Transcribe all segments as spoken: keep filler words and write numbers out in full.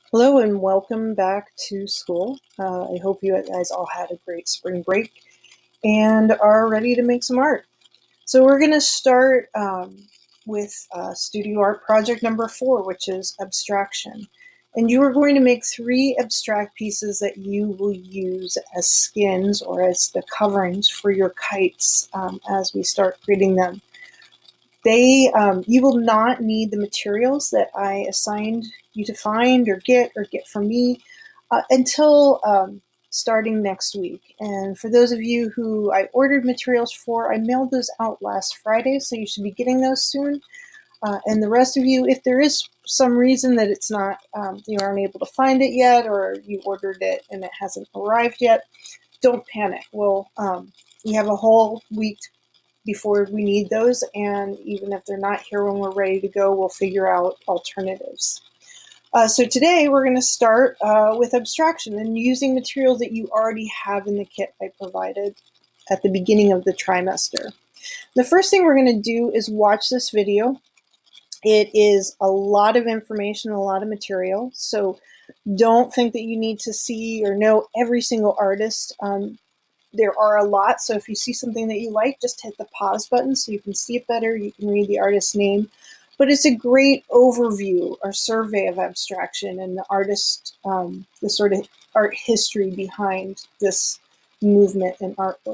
Hello and welcome back to school. Uh, I hope you guys all had a great spring break and are ready to make some art. So we're going to start um, with uh, studio art project number four, which is abstraction. And you are going to make three abstract pieces that you will use as skins or as the coverings for your kites um, as we start creating them. They, um, you will not need the materials that I assigned you to find or get or get from me uh, until um, starting next week. And for those of you who I ordered materials for, I mailed those out last Friday, so you should be getting those soon. Uh, and the rest of you, if there is some reason that it's not, um, you aren't able to find it yet, or you ordered it and it hasn't arrived yet, don't panic. We'll, um, we have a whole week before we need those, and even if they're not here when we're ready to go, we'll figure out alternatives. Uh, so today we're going to start uh, with abstraction and using materials that you already have in the kit I provided at the beginning of the trimester. The first thing we're going to do is watch this video. It is a lot of information, a lot of material, so don't think that you need to see or know every single artist. Um, There are a lot, so if you see something that you like, just hit the pause button so you can see it better, you can read the artist's name. But it's a great overview or survey of abstraction and the artist, um, the sort of art history behind this movement and artwork.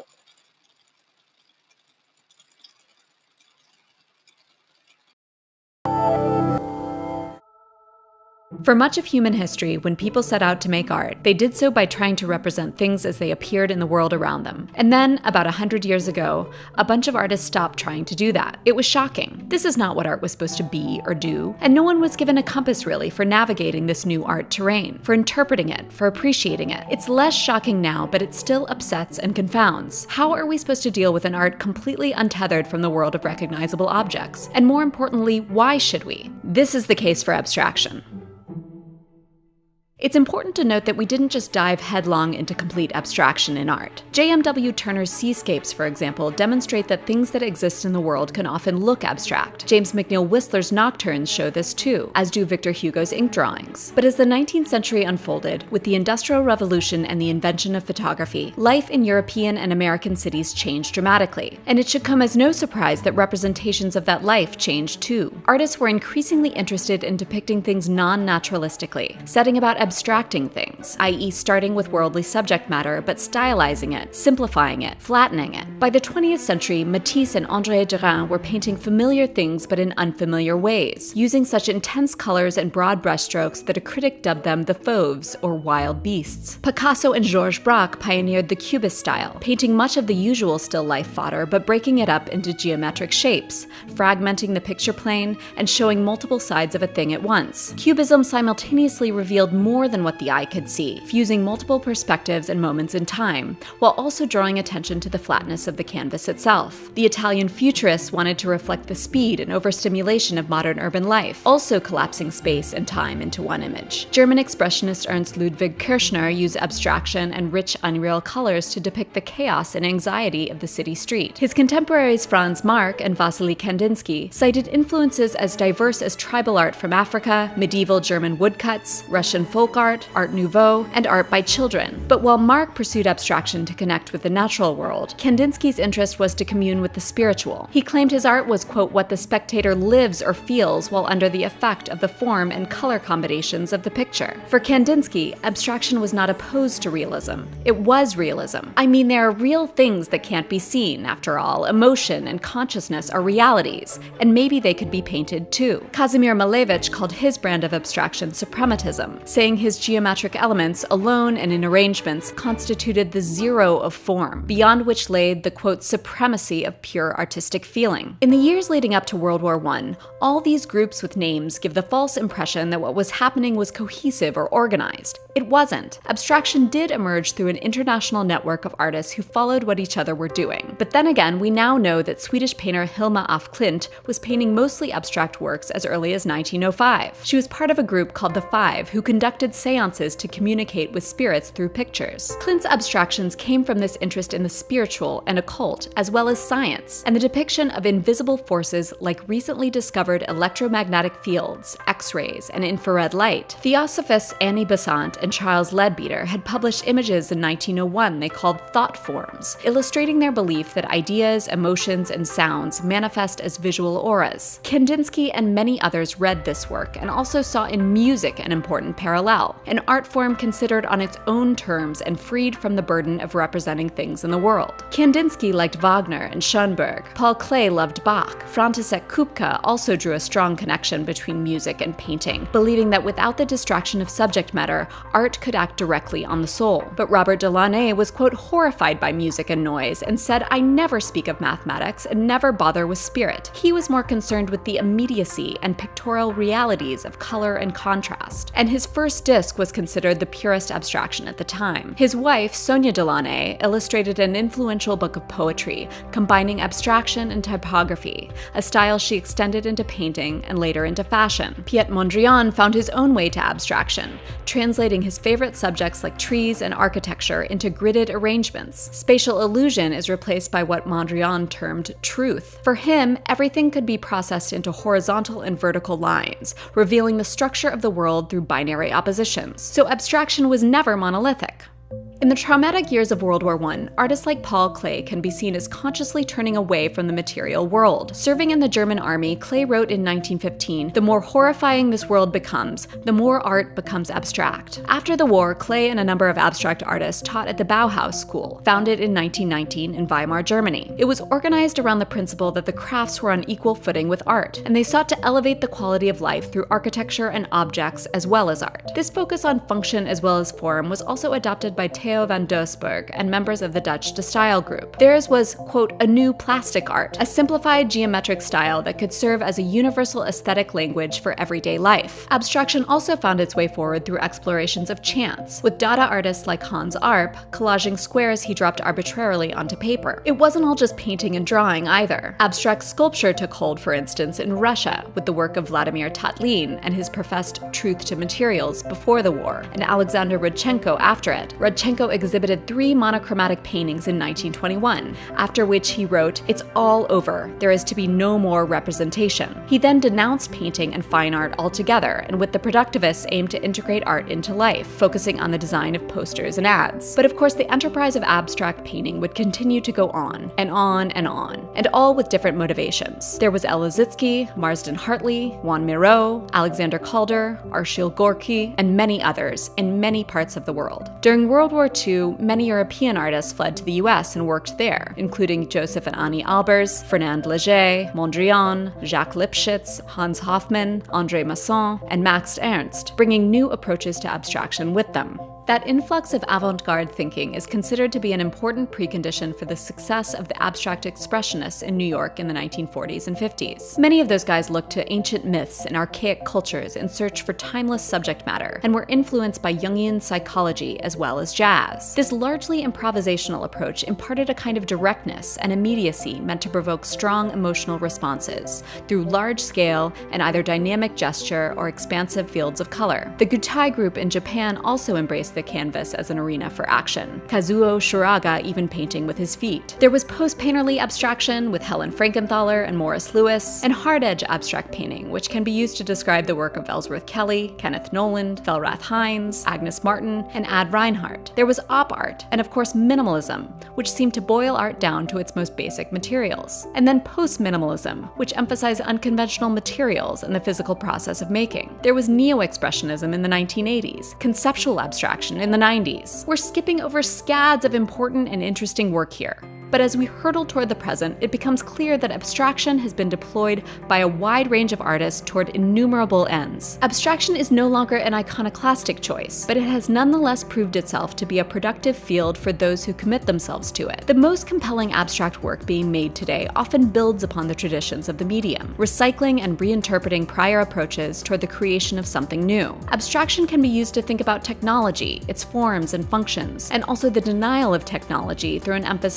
For much of human history, when people set out to make art, they did so by trying to represent things as they appeared in the world around them. And then, about a hundred years ago, a bunch of artists stopped trying to do that. It was shocking. This is not what art was supposed to be or do, and no one was given a compass really for navigating this new art terrain, for interpreting it, for appreciating it. It's less shocking now, but it still upsets and confounds. How are we supposed to deal with an art completely untethered from the world of recognizable objects? And more importantly, why should we? This is the case for abstraction. It's important to note that we didn't just dive headlong into complete abstraction in art. J M W Turner's Seascapes, for example, demonstrate that things that exist in the world can often look abstract. James McNeill Whistler's Nocturnes show this too, as do Victor Hugo's ink drawings. But as the nineteenth century unfolded, with the Industrial Revolution and the invention of photography, life in European and American cities changed dramatically. And it should come as no surprise that representations of that life changed too. Artists were increasingly interested in depicting things non-naturalistically, setting about abstracting things, that is starting with worldly subject matter but stylizing it, simplifying it, flattening it. By the twentieth century, Matisse and André Derain were painting familiar things but in unfamiliar ways, using such intense colors and broad brushstrokes that a critic dubbed them the fauves, or wild beasts. Picasso and Georges Braque pioneered the Cubist style, painting much of the usual still life fodder but breaking it up into geometric shapes, fragmenting the picture plane, and showing multiple sides of a thing at once. Cubism simultaneously revealed more More than what the eye could see, fusing multiple perspectives and moments in time, while also drawing attention to the flatness of the canvas itself. The Italian Futurists wanted to reflect the speed and overstimulation of modern urban life, also collapsing space and time into one image. German expressionist Ernst Ludwig Kirchner used abstraction and rich, unreal colors to depict the chaos and anxiety of the city street. His contemporaries Franz Marc and Wassily Kandinsky cited influences as diverse as tribal art from Africa, medieval German woodcuts, Russian folk art, Art Nouveau, and art by children. But while Marc pursued abstraction to connect with the natural world, Kandinsky's interest was to commune with the spiritual. He claimed his art was, quote, what the spectator lives or feels while under the effect of the form and color combinations of the picture. For Kandinsky, abstraction was not opposed to realism. It was realism. I mean, there are real things that can't be seen, after all. Emotion and consciousness are realities, and maybe they could be painted too. Kazimir Malevich called his brand of abstraction suprematism, saying his geometric elements, alone and in arrangements, constituted the zero of form, beyond which lay the, quote, supremacy of pure artistic feeling. In the years leading up to World War One, all these groups with names give the false impression that what was happening was cohesive or organized. It wasn't. Abstraction did emerge through an international network of artists who followed what each other were doing. But then again, we now know that Swedish painter Hilma af Klint was painting mostly abstract works as early as nineteen oh five. She was part of a group called The Five, who conducted conducted seances to communicate with spirits through pictures. Klint's abstractions came from this interest in the spiritual and occult, as well as science, and the depiction of invisible forces like recently discovered electromagnetic fields, X-rays, and infrared light. Theosophists Annie Besant and Charles Leadbeater had published images in nineteen oh one they called thought forms, illustrating their belief that ideas, emotions, and sounds manifest as visual auras. Kandinsky and many others read this work and also saw in music an important parallel, an art form considered on its own terms and freed from the burden of representing things in the world. Kandinsky liked Wagner and Schoenberg. Paul Klee loved Bach. František Kupka also drew a strong connection between music and painting, believing that without the distraction of subject matter, art could act directly on the soul. But Robert Delaunay was, quote, horrified by music and noise and said, "I never speak of mathematics and never bother with spirit." He was more concerned with the immediacy and pictorial realities of color and contrast, and his first disc was considered the purest abstraction at the time. His wife, Sonia Delaunay, illustrated an influential book of poetry, combining abstraction and typography, a style she extended into painting and later into fashion. Piet Mondrian found his own way to abstraction, translating his favorite subjects like trees and architecture into gridded arrangements. Spatial illusion is replaced by what Mondrian termed truth. For him, everything could be processed into horizontal and vertical lines, revealing the structure of the world through binary oppositions. So abstraction was never monolithic. In the traumatic years of World War One, artists like Paul Klee can be seen as consciously turning away from the material world. Serving in the German army, Klee wrote in nineteen fifteen, "The more horrifying this world becomes, the more art becomes abstract." After the war, Klee and a number of abstract artists taught at the Bauhaus School, founded in nineteen nineteen in Weimar, Germany. It was organized around the principle that the crafts were on equal footing with art, and they sought to elevate the quality of life through architecture and objects as well as art. This focus on function as well as form was also adopted by Theo van Doesburg and members of the Dutch De Stijl group. Theirs was, quote, a new plastic art, a simplified geometric style that could serve as a universal aesthetic language for everyday life. Abstraction also found its way forward through explorations of chance, with Dada artists like Hans Arp collaging squares he dropped arbitrarily onto paper. It wasn't all just painting and drawing either. Abstract sculpture took hold, for instance, in Russia, with the work of Vladimir Tatlin and his professed truth to materials before the war, and Alexander Rodchenko after it. Rodchenko exhibited three monochromatic paintings in nineteen twenty-one, after which he wrote, "It's all over. There is to be no more representation." He then denounced painting and fine art altogether, and with the productivists aimed to integrate art into life, focusing on the design of posters and ads. But of course, the enterprise of abstract painting would continue to go on, and on and on, and all with different motivations. There was El Lissitzky, Marsden Hartley, Juan Miró, Alexander Calder, Arshile Gorky, and many others in many parts of the world. During World War Two, many European artists fled to the U S and worked there, including Joseph and Annie Albers, Fernand Léger, Mondrian, Jacques Lipchitz, Hans Hofmann, André Masson, and Max Ernst, bringing new approaches to abstraction with them. That influx of avant-garde thinking is considered to be an important precondition for the success of the abstract expressionists in New York in the nineteen forties and fifties. Many of those guys looked to ancient myths and archaic cultures in search for timeless subject matter, and were influenced by Jungian psychology as well as jazz. This largely improvisational approach imparted a kind of directness and immediacy meant to provoke strong emotional responses through large-scale and either dynamic gesture or expansive fields of color. The Gutai group in Japan also embraced the canvas as an arena for action, Kazuo Shuraga even painting with his feet. There was post-painterly abstraction with Helen Frankenthaler and Morris Louis, and hard-edge abstract painting, which can be used to describe the work of Ellsworth Kelly, Kenneth Noland, Felrath Hines, Agnes Martin, and Ad Reinhardt. There was op art, and of course minimalism, which seemed to boil art down to its most basic materials. And then post-minimalism, which emphasized unconventional materials and the physical process of making. There was neo-expressionism in the nineteen eighties, conceptual abstraction in the nineties. We're skipping over scads of important and interesting work here. But as we hurtle toward the present, it becomes clear that abstraction has been deployed by a wide range of artists toward innumerable ends. Abstraction is no longer an iconoclastic choice, but it has nonetheless proved itself to be a productive field for those who commit themselves to it. The most compelling abstract work being made today often builds upon the traditions of the medium, recycling and reinterpreting prior approaches toward the creation of something new. Abstraction can be used to think about technology, its forms and functions, and also the denial of technology through an emphasis on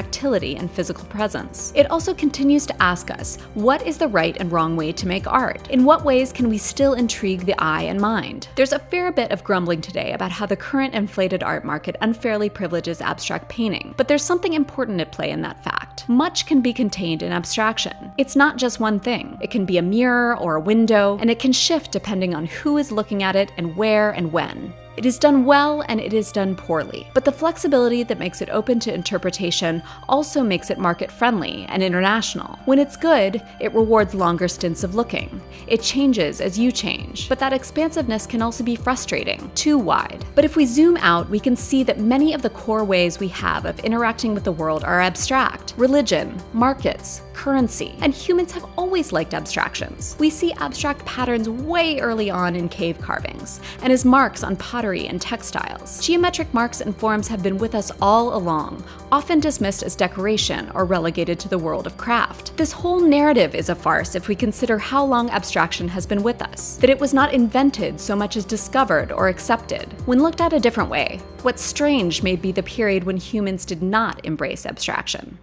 tactility and physical presence. It also continues to ask us, what is the right and wrong way to make art? In what ways can we still intrigue the eye and mind? There's a fair bit of grumbling today about how the current inflated art market unfairly privileges abstract painting, but there's something important at play in that fact. Much can be contained in abstraction. It's not just one thing. It can be a mirror or a window, and it can shift depending on who is looking at it and where and when. It is done well and it is done poorly, but the flexibility that makes it open to interpretation also makes it market-friendly and international. When it's good, it rewards longer stints of looking. It changes as you change, but that expansiveness can also be frustrating, too wide. But if we zoom out, we can see that many of the core ways we have of interacting with the world are abstract. Religion, markets, currency, and humans have always liked abstractions. We see abstract patterns way early on in cave carvings, and as marks on pottery and textiles. Geometric marks and forms have been with us all along, often dismissed as decoration or relegated to the world of craft. This whole narrative is a farce if we consider how long abstraction has been with us, that it was not invented so much as discovered or accepted. When looked at a different way, what's strange may be the period when humans did not embrace abstraction.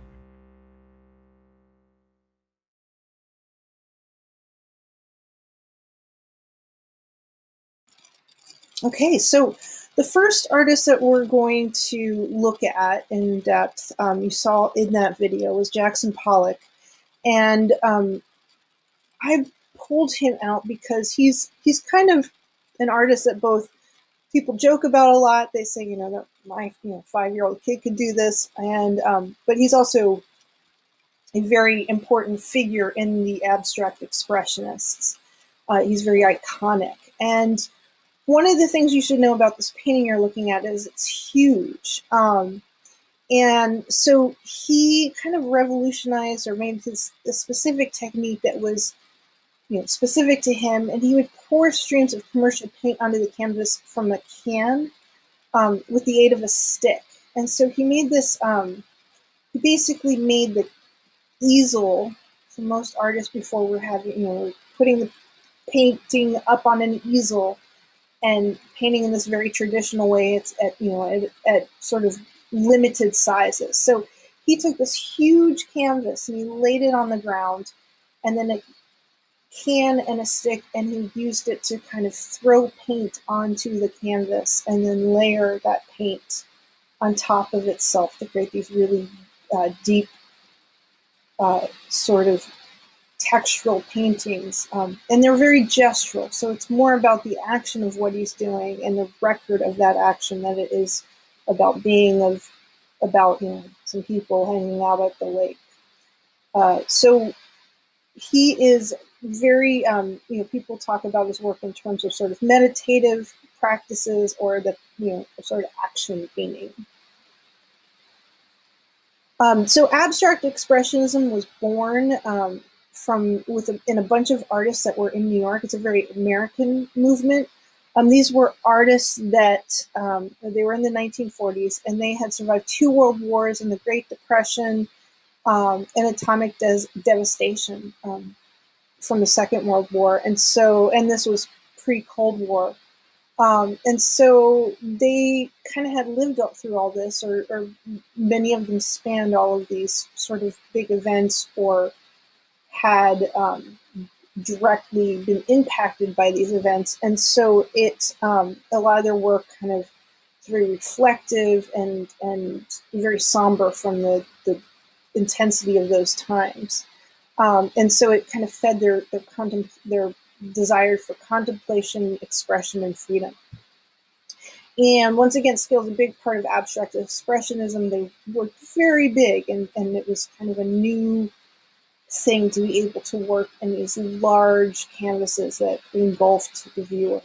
Okay, so the first artist that we're going to look at in depth, um, you saw in that video, was Jackson Pollock. And um, I pulled him out because he's he's kind of an artist that both people joke about a lot. They say, you know, that my you know, five-year-old kid could do this, and um, but he's also a very important figure in the abstract expressionists. Uh, he's very iconic. And one of the things you should know about this painting you're looking at is it's huge. Um, and so he kind of revolutionized or made this a specific technique that was you know, specific to him. And he would pour streams of commercial paint onto the canvas from a can um, with the aid of a stick. And so he made this, um, he basically made the easel. So most artists before were having, you know, putting the painting up on an easel and painting in this very traditional way. It's at, you know, at, at sort of limited sizes. So he took this huge canvas and he laid it on the ground, and then a can and a stick, and he used it to kind of throw paint onto the canvas and then layer that paint on top of itself to create these really uh, deep uh, sort of textural paintings, um, and they're very gestural, so it's more about the action of what he's doing and the record of that action than it is about being of about you know some people hanging out at the lake. Uh, so he is very um, you know people talk about his work in terms of sort of meditative practices or the you know sort of action painting. Um, so abstract expressionism was born um, from with a, in a bunch of artists that were in New York. It's a very American movement. Um, these were artists that um, they were in the nineteen forties, and they had survived two world wars and the Great Depression um, and atomic des devastation um, from the Second World War. And so, and this was pre-Cold War. Um, and so they kind of had lived up through all this, or, or many of them spanned all of these sort of big events, or had um, directly been impacted by these events. And so it, um, a lot of their work kind of is very reflective and, and very somber from the, the intensity of those times. Um, and so it kind of fed their, their, contem their desire for contemplation, expression, and freedom. And once again, scale is a big part of abstract expressionism. They were very big, and, and it was kind of a new thing to be able to work in these large canvases that engulfed the viewer.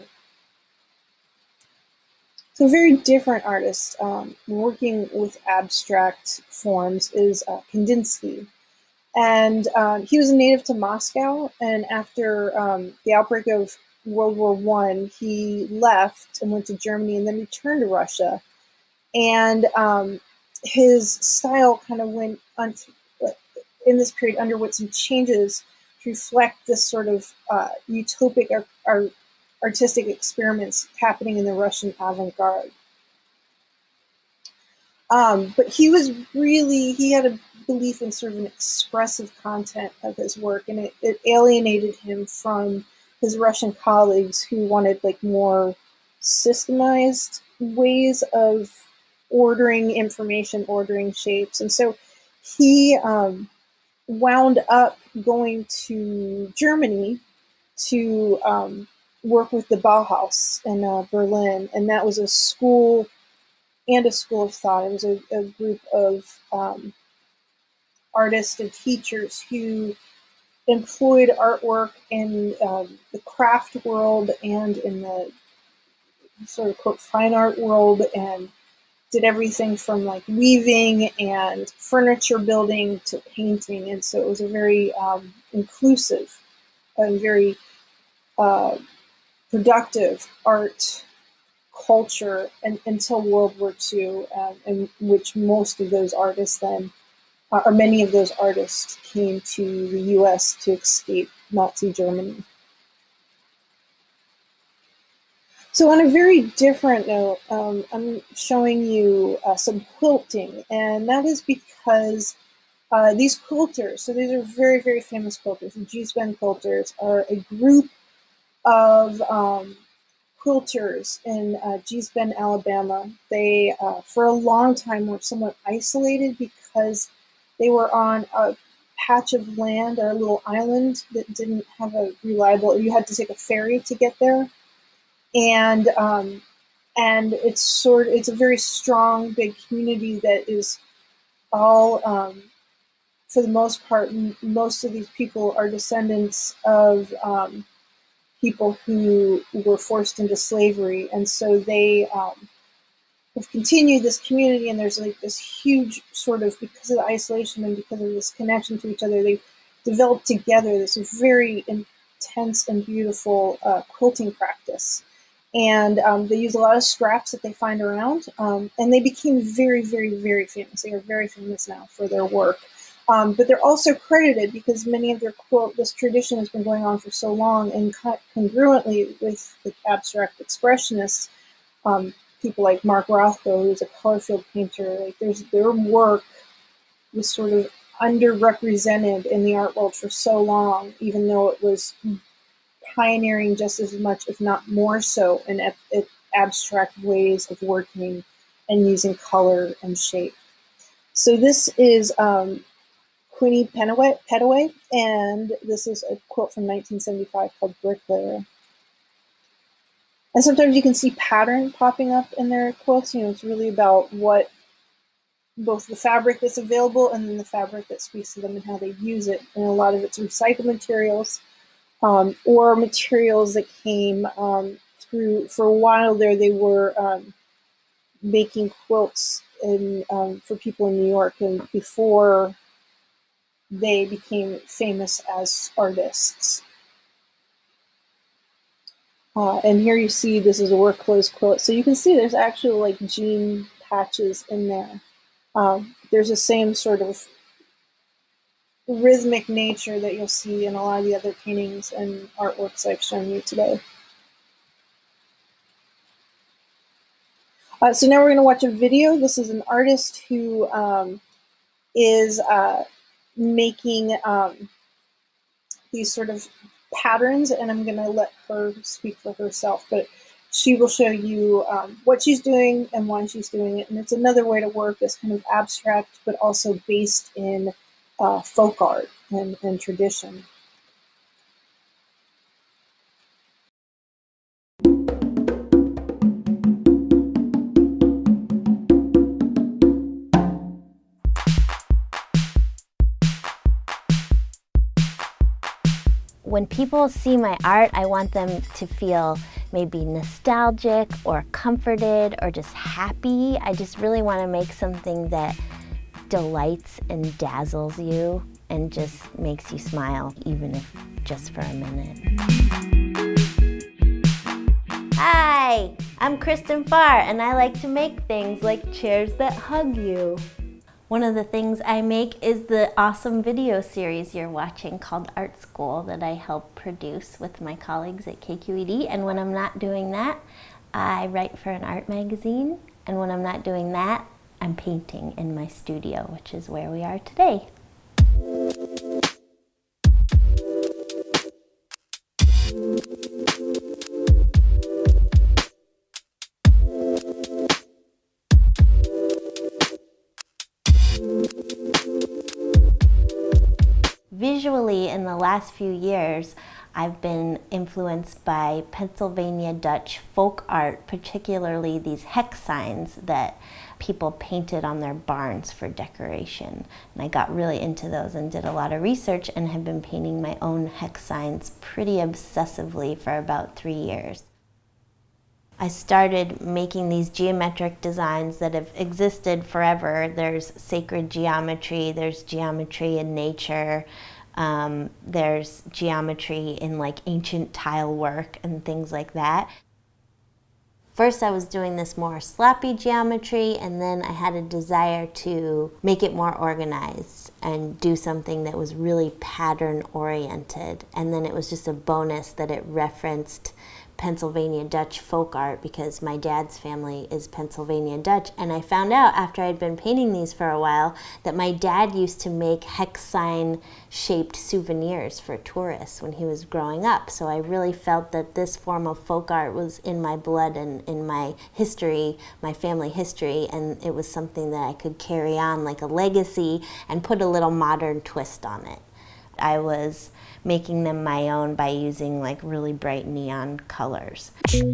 So a very different artist um, working with abstract forms is uh, Kandinsky. And um, he was a native to Moscow, and after um, the outbreak of World War One, he left and went to Germany and then returned to Russia. And um, his style kind of went, on, in this period, underwent some changes to reflect this sort of uh, utopic art, art, artistic experiments happening in the Russian avant-garde. Um, but he was really, he had a belief in sort of an expressive content of his work, and it, it alienated him from his Russian colleagues who wanted like more systemized ways of ordering information, ordering shapes. And so he um, wound up going to Germany to um, work with the Bauhaus in uh, Berlin, and that was a school and a school of thought. It was a, a group of um, artists and teachers who employed artwork in um, the craft world and in the sort of quote fine art world, and did everything from like weaving and furniture building to painting. And so it was a very um, inclusive and very uh, productive art culture and, until World War Two, um, in which most of those artists then, uh, or many of those artists came to the U S to escape Nazi Germany. So on a very different note, um, I'm showing you uh, some quilting, and that is because uh, these quilters, so these are very, very famous quilters, the Geesben quilters are a group of um, quilters in uh, Geesben, Alabama. They, uh, for a long time, were somewhat isolated because they were on a patch of land or a little island that didn't have a reliable, you had to take a ferry to get there. And um, and it's sort of, it's a very strong, big community that is all, um, for the most part, m- most of these people are descendants of um, people who were forced into slavery, and so they um, have continued this community. And there's like this huge sort of, because of the isolation and because of this connection to each other, they developed together this very intense and beautiful uh, quilting practice. And um, they use a lot of scraps that they find around, um, and they became very, very, very famous. They are very famous now for their work. Um, but they're also credited because many of their quilt, this tradition has been going on for so long, and congruently with the abstract expressionists, um, people like Mark Rothko, who's a color field painter, like there's their work was sort of underrepresented in the art world for so long, even though it was pioneering just as much, if not more so, in ab- abstract ways of working and using color and shape. So this is um, Queenie Penaway, Petaway, and this is a quilt from nineteen seventy-five called Bricklayer. And sometimes you can see pattern popping up in their quilts. You know, it's really about what both the fabric that's available and then the fabric that speaks to them and how they use it. And a lot of it's recycled materials. Um, or materials that came um, through, for a while there, they were um, making quilts in, um, for people in New York, and before they became famous as artists. Uh, and here you see, this is a work clothes quilt. So you can see there's actually like jean patches in there. Um, there's the same sort of rhythmic nature that you'll see in a lot of the other paintings and artworks I've shown you today. Uh, so now we're going to watch a video. This is an artist who um, is uh, making um, these sort of patterns, and I'm going to let her speak for herself, but she will show you um, what she's doing and why she's doing it. And it's another way to work that's kind of abstract, but also based in uh, folk art and, and tradition. When people see my art, I want them to feel maybe nostalgic or comforted or just happy. I just really want to make something that delights and dazzles you and just makes you smile, even if just for a minute. Hi, I'm Kristen Farr, and I like to make things like chairs that hug you. One of the things I make is the awesome video series you're watching called Art School that I help produce with my colleagues at K Q E D. And when I'm not doing that, I write for an art magazine. And when I'm not doing that, I'm painting in my studio, which is where we are today. Visually, in the last few years, I've been influenced by Pennsylvania Dutch folk art, particularly these hex signs that people painted on their barns for decoration. And I got really into those and did a lot of research and have been painting my own hex signs pretty obsessively for about three years. I started making these geometric designs that have existed forever. There's sacred geometry, there's geometry in nature, um, there's geometry in like ancient tile work and things like that. First I was doing this more sloppy geometry, and then I had a desire to make it more organized and do something that was really pattern oriented. And then it was just a bonus that it referenced Pennsylvania Dutch folk art because my dad's family is Pennsylvania Dutch, and I found out after I'd been painting these for a while that my dad used to make hex sign shaped souvenirs for tourists when he was growing up. So I really felt that this form of folk art was in my blood and in my history, my family history, and it was something that I could carry on like a legacy and put a little modern twist on it. I was making them my own by using like really bright neon colors.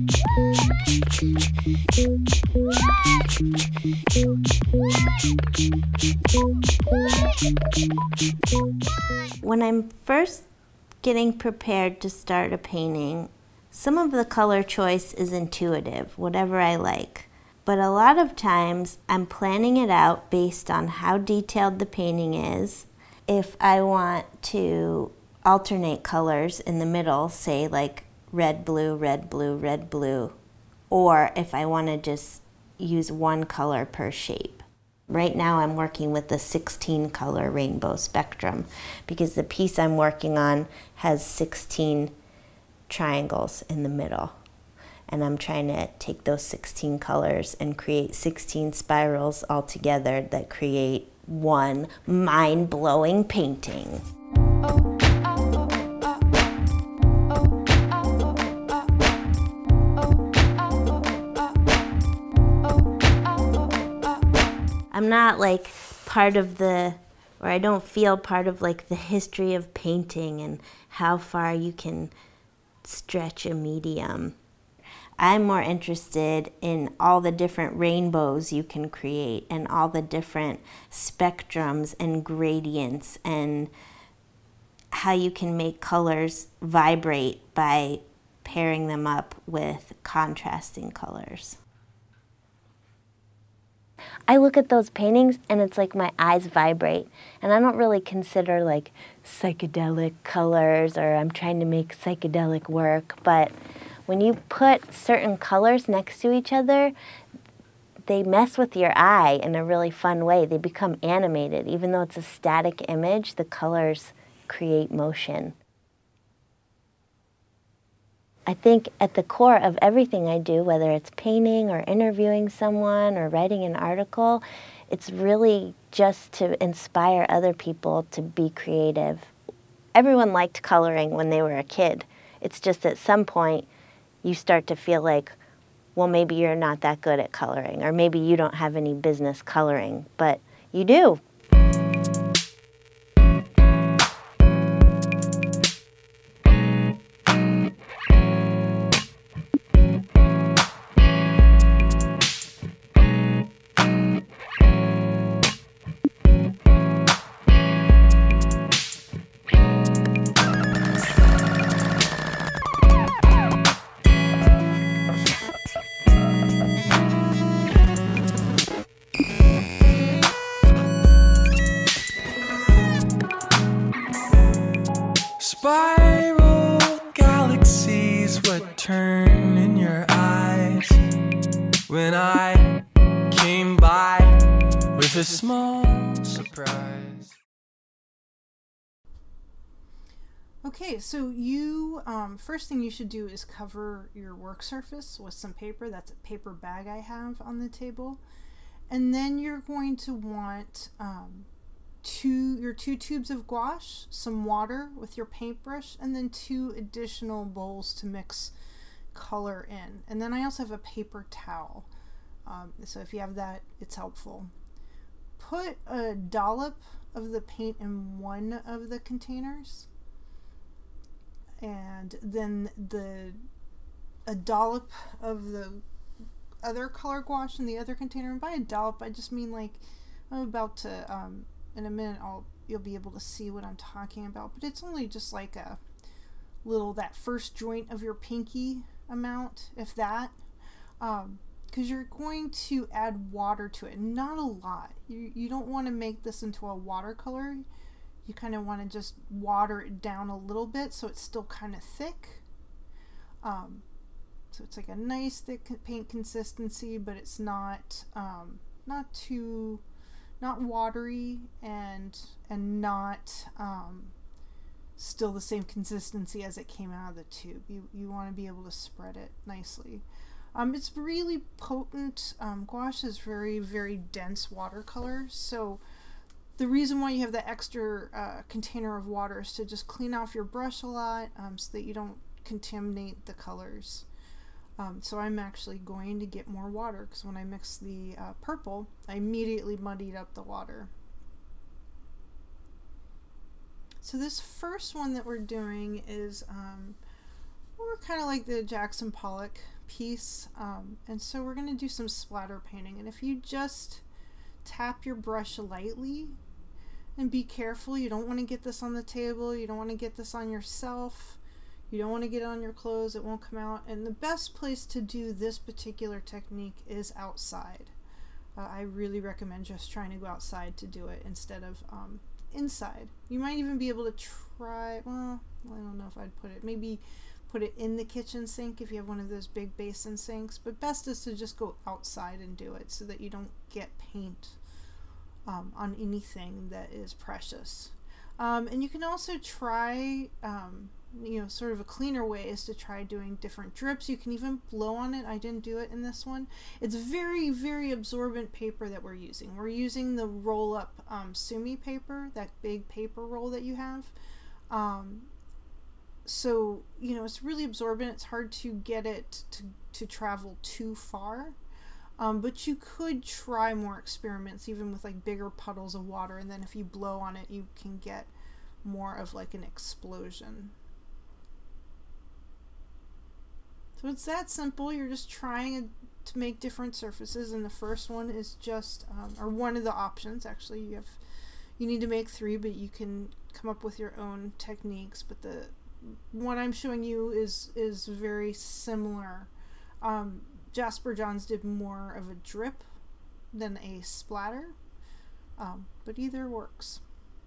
When I'm first getting prepared to start a painting, some of the color choice is intuitive, whatever I like. But a lot of times I'm planning it out based on how detailed the painting is. If I want to alternate colors in the middle, say like red, blue, red, blue, red, blue, or if I want to just use one color per shape. Right now I'm working with the sixteen color rainbow spectrum because the piece I'm working on has sixteen triangles in the middle. And I'm trying to take those sixteen colors and create sixteen spirals all together that create one mind-blowing painting. I'm not like part of the, or I don't feel part of like the history of painting and how far you can stretch a medium. I'm more interested in all the different rainbows you can create and all the different spectrums and gradients and how you can make colors vibrate by pairing them up with contrasting colors. I look at those paintings and it's like my eyes vibrate, and I don't really consider like psychedelic colors or I'm trying to make psychedelic work, but when you put certain colors next to each other, they mess with your eye in a really fun way. They become animated. Even though it's a static image, the colors create motion. I think at the core of everything I do, whether it's painting or interviewing someone or writing an article, it's really just to inspire other people to be creative. Everyone liked coloring when they were a kid. It's just at some point you start to feel like, well, maybe you're not that good at coloring, or maybe you don't have any business coloring, but you do. Spiral galaxies would turn in your eyes when I came by with a small surprise. Okay, so you, um, first thing you should do is cover your work surface with some paper. That's a paper bag I have on the table. And then you're going to want um, two your two tubes of gouache, some water with your paintbrush, and then two additional bowls to mix color in. And then I also have a paper towel, um, so if you have that, it's helpful. Put a dollop of the paint in one of the containers, and then the a dollop of the other color gouache in the other container. And by a dollop, I just mean like, I'm about to um, in a minute I'll you'll be able to see what I'm talking about, but it's only just like a little, that first joint of your pinky amount, if that, um, because you're going to add water to it, not a lot. You, you don't want to make this into a watercolor. You kind of want to just water it down a little bit so it's still kind of thick. Um, so it's like a nice thick paint consistency, but it's not um, not too, not watery, and and not um, still the same consistency as it came out of the tube. You you want to be able to spread it nicely. Um, it's really potent. Um, gouache is very, very dense watercolor, so the reason why you have the extra uh, container of water is to just clean off your brush a lot, um, so that you don't contaminate the colors. Um, so I'm actually going to get more water, because when I mix the uh, purple, I immediately muddied up the water. So this first one that we're doing is um, we're kind of like the Jackson Pollock piece, um, and so we're going to do some splatter painting. And if you just tap your brush lightly, and be careful, you don't want to get this on the table, you don't want to get this on yourself, you don't want to get it on your clothes, it won't come out. And the best place to do this particular technique is outside. uh, I really recommend just trying to go outside to do it instead of um, inside. You might even be able to try, well, I don't know if I'd put it, maybe put it in the kitchen sink if you have one of those big basin sinks, but best is to just go outside and do it so that you don't get paint um, on anything that is precious. Um, and you can also try, um, you know, sort of a cleaner way is to try doing different drips. You can even blow on it. I didn't do it in this one. It's very, very absorbent paper that we're using. We're using the roll-up um, Sumi paper, that big paper roll that you have. Um, so, you know, it's really absorbent. It's hard to get it to, to travel too far. Um, but you could try more experiments, even with like bigger puddles of water, and then if you blow on it, you can get more of like an explosion. So it's that simple. You're just trying to make different surfaces, and the first one is just, um, or one of the options, actually, you have, you need to make three, but you can come up with your own techniques. But the one I'm showing you is is very similar. Um, Jasper Johns did more of a drip than a splatter, um, but either works.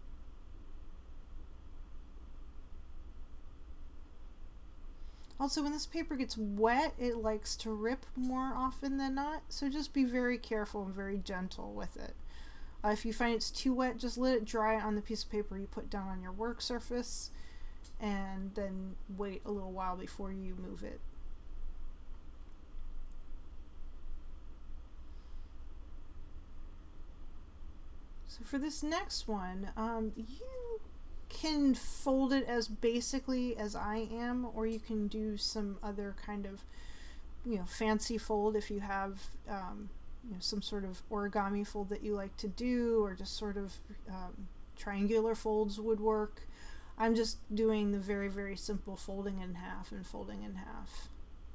Also, when this paper gets wet, it likes to rip more often than not, so just be very careful and very gentle with it. Uh, if you find it's too wet, just let it dry on the piece of paper you put down on your work surface, and then wait a little while before you move it. So for this next one, um, you can fold it as basically as I am, or you can do some other kind of, you know, fancy fold if you have um, you know, some sort of origami fold that you like to do, or just sort of um, triangular folds would work. I'm just doing the very, very simple folding in half and folding in half.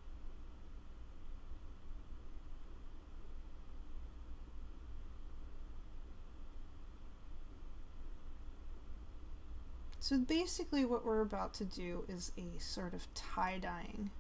So basically what we're about to do is a sort of tie-dyeing.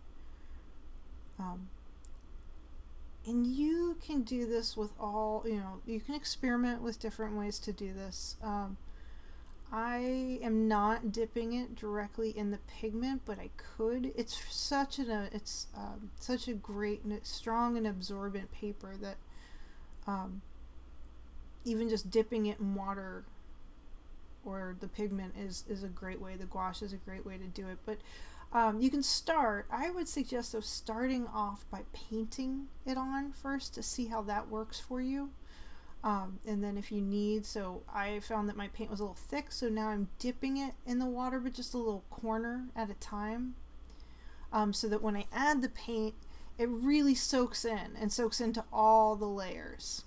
Um, and you can do this with all, you know, you can experiment with different ways to do this. Um, I am not dipping it directly in the pigment, but I could. It's such an, a, it's um, such a great, strong and absorbent paper that um, even just dipping it in water or the pigment is, is a great way. The gouache is a great way to do it. But Um, you can start, I would suggest though starting off by painting it on first to see how that works for you. Um, and then if you need, so I found that my paint was a little thick, so now I'm dipping it in the water, but just a little corner at a time, um, so that when I add the paint, it really soaks in and soaks into all the layers.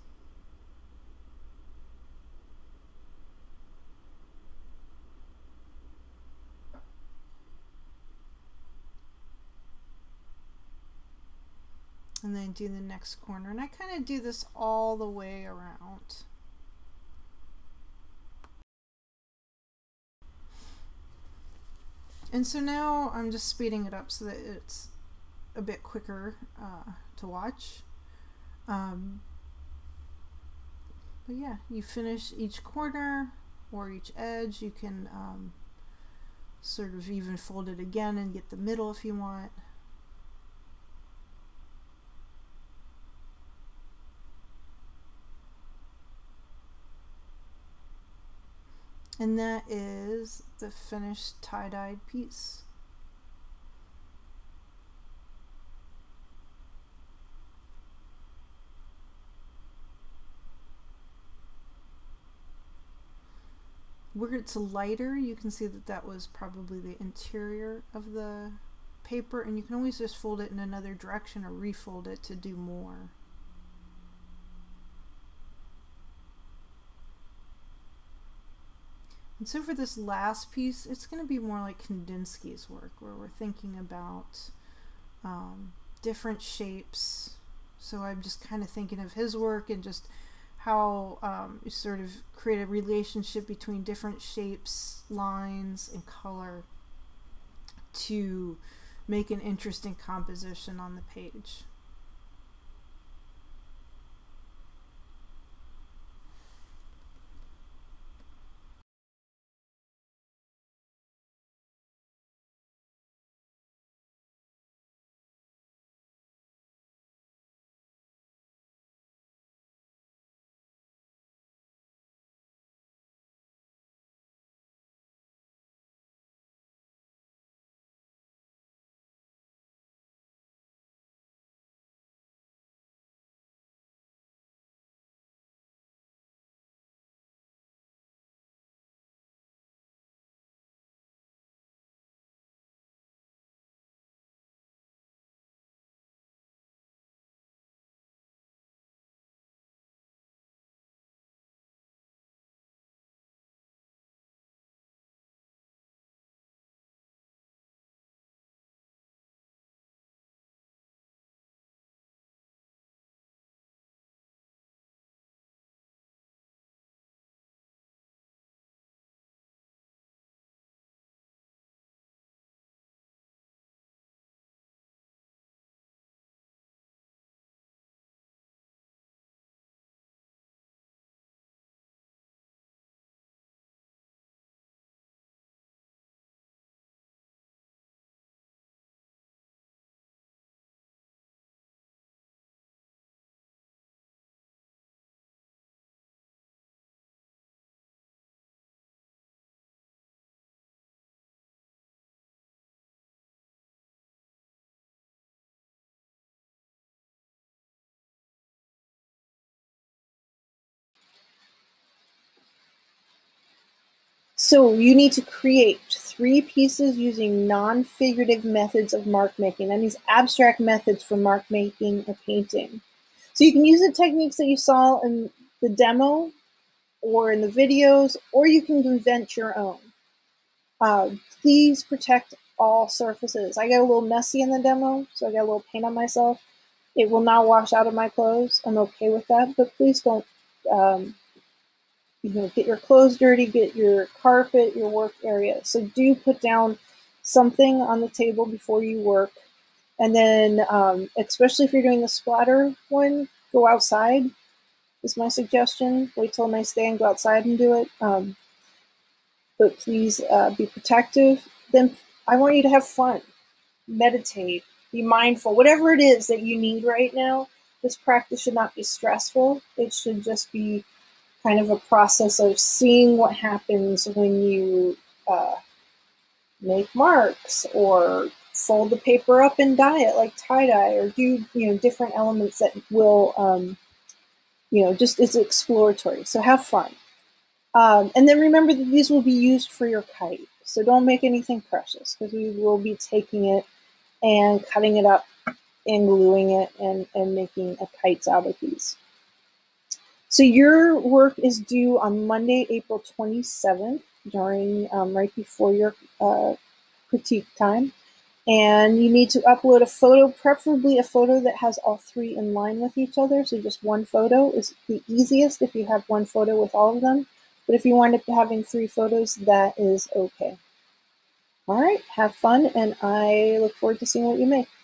And then do the next corner, and I kind of do this all the way around. And so now I'm just speeding it up so that it's a bit quicker uh, to watch. Um, but yeah, you finish each corner or each edge. You can um, sort of even fold it again and get the middle if you want. And that is the finished tie-dyed piece. Where it's lighter, you can see that that was probably the interior of the paper, and you can always just fold it in another direction or refold it to do more. And so for this last piece, it's going to be more like Kandinsky's work, where we're thinking about um, different shapes. So I'm just kind of thinking of his work and just how um, you sort of create a relationship between different shapes, lines, and color to make an interesting composition on the page. So you need to create three pieces using non-figurative methods of mark making. That means abstract methods for mark making or painting. So you can use the techniques that you saw in the demo or in the videos, or you can invent your own. Uh, please protect all surfaces. I got a little messy in the demo, so I got a little paint on myself. It will not wash out of my clothes. I'm okay with that, but please don't um, you know, get your clothes dirty, get your carpet, your work area. So do put down something on the table before you work. And then, um, especially if you're doing the splatter one, go outside is my suggestion. Wait till a nice day and go outside and do it. Um, but please uh, be protective. Then I want you to have fun, meditate, be mindful, whatever it is that you need right now. This practice should not be stressful. It should just be kind of a process of seeing what happens when you uh, make marks or fold the paper up and dye it like tie-dye, or do, you know, different elements that will, um, you know, just it's exploratory. So have fun. Um, and then remember that these will be used for your kite. So don't make anything precious, because we will be taking it and cutting it up and gluing it and, and making a kites out of these. So your work is due on Monday, April twenty-seventh, during um, right before your uh, critique time. And you need to upload a photo, preferably a photo that has all three in line with each other. So just one photo is the easiest if you have one photo with all of them. But if you wind up having three photos, that is okay. All right, have fun, and I look forward to seeing what you make.